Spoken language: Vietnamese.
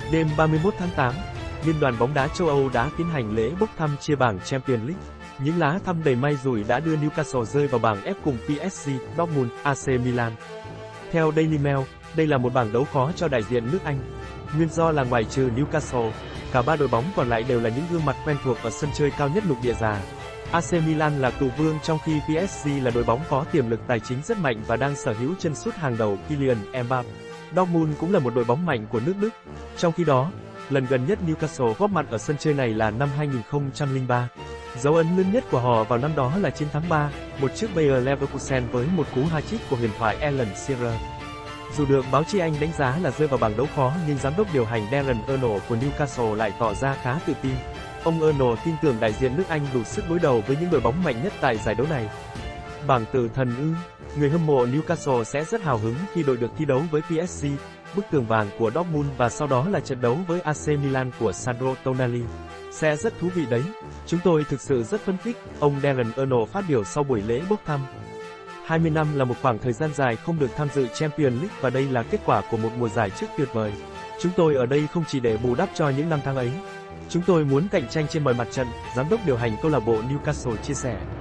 Đêm 31 tháng 8, Liên đoàn bóng đá châu Âu đã tiến hành lễ bốc thăm chia bảng Champions League. Những lá thăm đầy may rủi đã đưa Newcastle rơi vào bảng F cùng PSG, Dortmund, AC Milan. Theo Daily Mail, đây là một bảng đấu khó cho đại diện nước Anh. Nguyên do là ngoài trừ Newcastle, cả ba đội bóng còn lại đều là những gương mặt quen thuộc ở sân chơi cao nhất lục địa già. AC Milan là cựu vương trong khi PSG là đội bóng có tiềm lực tài chính rất mạnh và đang sở hữu chân sút hàng đầu Kylian Mbappé. Dortmund cũng là một đội bóng mạnh của nước Đức. Trong khi đó, lần gần nhất Newcastle góp mặt ở sân chơi này là năm 2003. Dấu ấn lớn nhất của họ vào năm đó là chiến thắng 3-1 trước Bayer Leverkusen với một cú hat-trick của huyền thoại Alan Shearer. Dù được báo chí Anh đánh giá là rơi vào bảng đấu khó nhưng giám đốc điều hành Darren Arnold của Newcastle lại tỏ ra khá tự tin. Ông Arnold tin tưởng đại diện nước Anh đủ sức đối đầu với những đội bóng mạnh nhất tại giải đấu này. Bảng tử thần ư? Người hâm mộ Newcastle sẽ rất hào hứng khi đội được thi đấu với PSG, bức tường vàng của Dortmund và sau đó là trận đấu với AC Milan của Sandro Tonali. Sẽ rất thú vị đấy. Chúng tôi thực sự rất phấn khích, ông Darren Arnold phát biểu sau buổi lễ bốc thăm. 20 năm là một khoảng thời gian dài không được tham dự Champions League và đây là kết quả của một mùa giải trước tuyệt vời. Chúng tôi ở đây không chỉ để bù đắp cho những năm tháng ấy. Chúng tôi muốn cạnh tranh trên mọi mặt trận, giám đốc điều hành câu lạc bộ Newcastle chia sẻ.